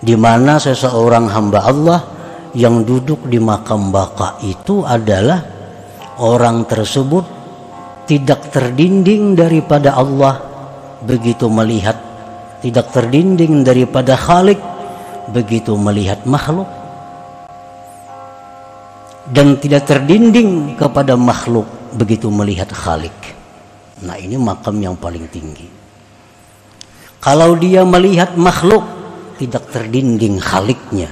di mana seseorang hamba Allah yang duduk di makam baka itu adalah orang tersebut tidak terdinding daripada Allah begitu melihat, tidak terdinding daripada Khalik begitu melihat makhluk, dan tidak terdinding kepada makhluk begitu melihat Khalik. Nah, ini makam yang paling tinggi. Kalau dia melihat makhluk, tidak terdinding Khaliknya,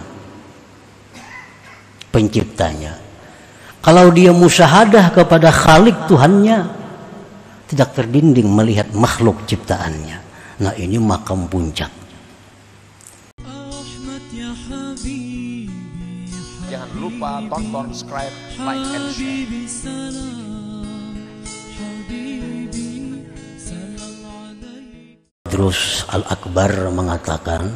penciptanya. Kalau dia musyahadah kepada Khalik Tuhannya, tidak terdinding melihat makhluk ciptaannya. Nah, ini makam puncak. Jangan lupa tonton, subscribe, like, and share. Terus Al-Akbar mengatakan,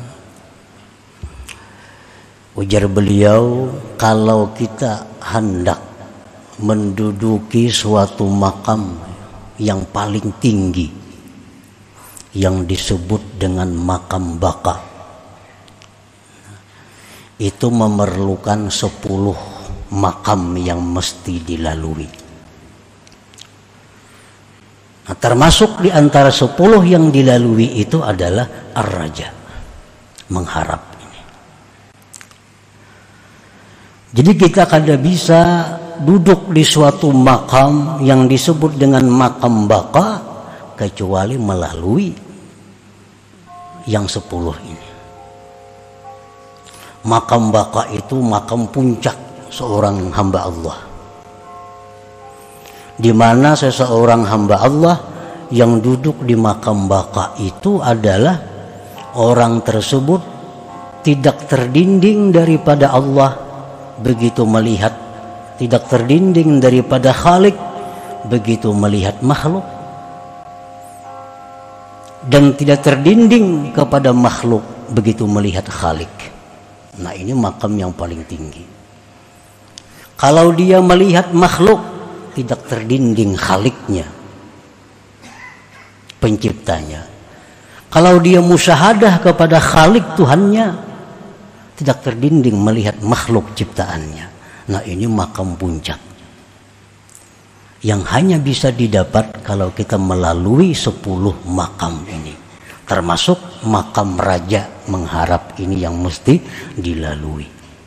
ujar beliau, kalau kita hendak menduduki suatu makam yang paling tinggi yang disebut dengan makam baka, itu memerlukan 10 makam yang mesti dilalui. Nah, termasuk di antara 10 yang dilalui itu adalah ar-raja, mengharap ini. Jadi kita kada bisa duduk di suatu makam yang disebut dengan makam baka kecuali melalui yang 10 ini. Makam baka itu makam puncak seorang hamba Allah, di mana seseorang hamba Allah yang duduk di makam baka itu adalah orang tersebut tidak terdinding daripada Allah begitu melihat, tidak terdinding daripada Khalik begitu melihat makhluk, dan tidak terdinding kepada makhluk begitu melihat Khalik. Nah, ini makam yang paling tinggi. Kalau dia melihat makhluk, tidak terdinding Khaliknya, penciptanya. Kalau dia musyahadah kepada Khalik Tuhannya, tidak terdinding melihat makhluk ciptaannya. Nah, ini makam puncak yang hanya bisa didapat kalau kita melalui 10 makam ini, termasuk makam raja mengharap ini yang mesti dilalui.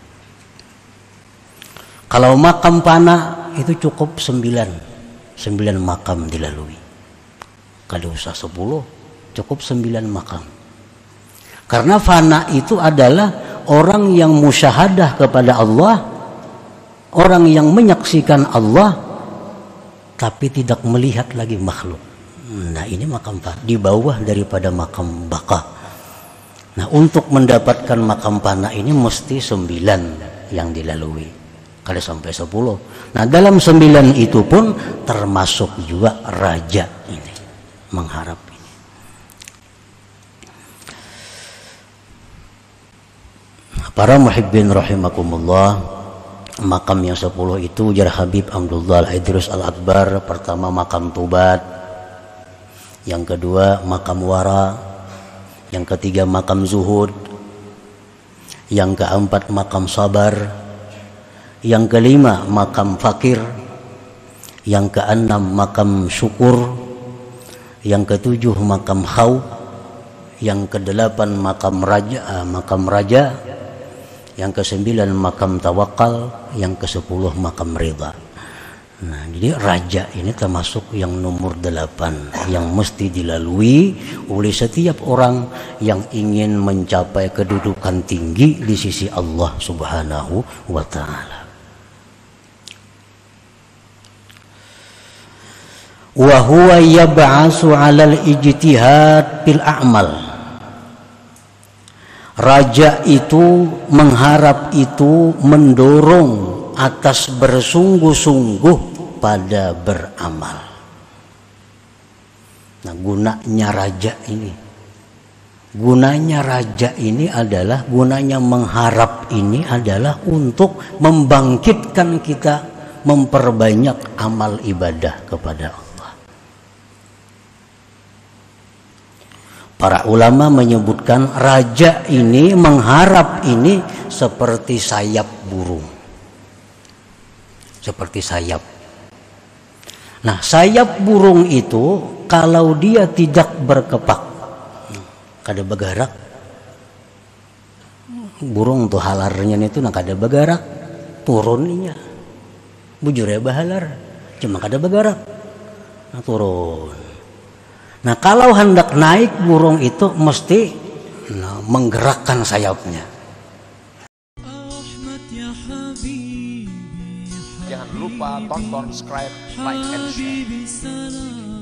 Kalau makam pana itu cukup 9 makam dilalui. Kalau usah 10, cukup 9 makam. Karena fana itu adalah orang yang musyahadah kepada Allah, orang yang menyaksikan Allah tapi tidak melihat lagi makhluk. Nah, ini makam fana, di bawah daripada makam baka. Nah, untuk mendapatkan makam fana ini mesti 9 yang dilalui. Kalau sampai 10. Nah, dalam 9 itu pun termasuk juga raja ini, mengharap ini. Para muhibbin rahimakumullah, makam yang 10 itu ujar Habib Abdullah Al-Idrus Al-Akbar, pertama makam Tubat, yang kedua makam Wara, yang ketiga makam Zuhud, yang keempat makam Sabar, yang kelima makam Fakir, yang keenam makam Syukur, yang ketujuh makam Khawf, yang kedelapan makam Raja, yang kesembilan makam Tawakal, yang ke-10 makam Ridha. Nah, jadi raja ini termasuk yang nomor 8 yang mesti dilalui oleh setiap orang yang ingin mencapai kedudukan tinggi di sisi Allah Subhanahu wa Ta'ala. Wa huwa yab'asu 'alal ijtihad fil a'mal. Raja itu, mengharap itu, mendorong atas bersungguh-sungguh pada beramal. Nah, gunanya raja ini adalah, gunanya mengharap ini adalah untuk membangkitkan kita, memperbanyak amal ibadah kepada Allah. Para ulama menyebutkan raja ini mengharap ini seperti sayap burung. Seperti sayap. Nah, sayap burung itu kalau dia tidak berkepak, kada bergerak, burung tuh halarnya itu nak kada bergerak, turunnya, bujurnya bahalar, cuma kada bergerak, nah, turun. Nah, kalau hendak naik burung itu mesti menggerakkan sayapnya. Jangan lupa tonton, subscribe, like, and share.